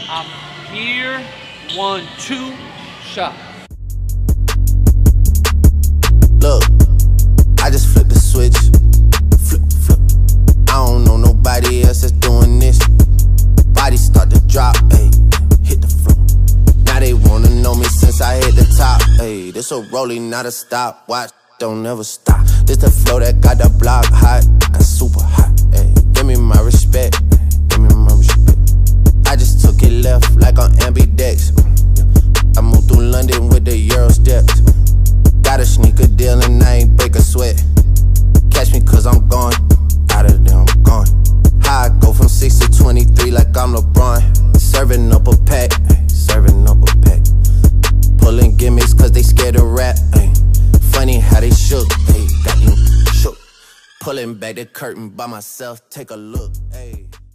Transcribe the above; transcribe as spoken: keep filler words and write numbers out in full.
I'm here. One, two, shot. Look, I just flipped the switch. Flip, flip. I don't know nobody else that's doing this. Body start to drop, ayy, hit the floor. Now they wanna know me since I hit the top, ayy. This a rolling, not a stop. Watch, don't never stop. This the flow that got the block hot, got super hot, ayy. Give me my respect, give me my respect. I just took it left like on ambidex. I moved through London with the Euro steps. Got a sneaker deal and I ain't break a sweat. Catch me cause I'm gone, out of there I'm gone. How I go from six to twenty-three like I'm LeBron. Serving up a pack, serving up a pack. Pulling gimmicks cause they scared to rap, ay. Funny how they shook, ay, got you shook. Pulling back the curtain by myself, take a look, ay.